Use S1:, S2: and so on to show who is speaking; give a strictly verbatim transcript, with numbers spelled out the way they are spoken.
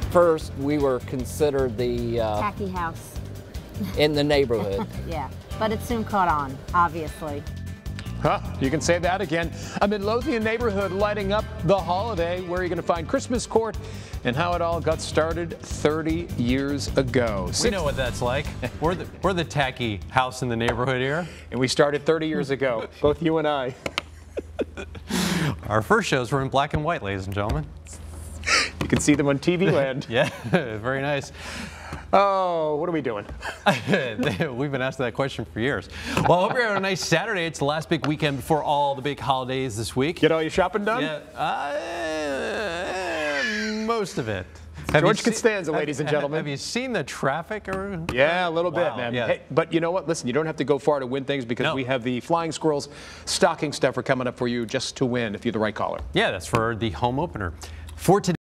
S1: first we were considered the uh,
S2: Tacky house.
S1: in the neighborhood.
S2: Yeah, but it soon caught on, obviously.
S3: Huh, you can say that again. A Midlothian neighborhood lighting up the holiday, where you're going to find Christmas Court and how it all got started thirty years ago.
S4: We
S3: Six
S4: know what that's like. We're the, we're the tacky house in the neighborhood here.
S3: And we started thirty years ago, both you and I.
S4: Our first shows were in black and white, ladies and gentlemen.
S3: You can see them on T V Land.
S4: Yeah, very nice.
S3: Oh, what are we doing?
S4: We've been asked that question for years. Well, I hope you're having a nice Saturday. It's the last big weekend before all the big holidays this week.
S3: Get all your shopping done?
S4: Yeah, uh, most of it. Have
S3: George
S4: you seen-
S3: Costanza, ladies and
S4: have-
S3: gentlemen.
S4: Have you seen the traffic? Or
S3: Yeah, a little
S4: Wow,
S3: bit, man.
S4: yeah.
S3: Hey, but you know what? Listen, you don't have to go far to win things, because
S4: No.
S3: we have the Flying Squirrels stocking stuffer coming up for you just to win if you're the right caller.
S4: Yeah, that's for the home opener. For today.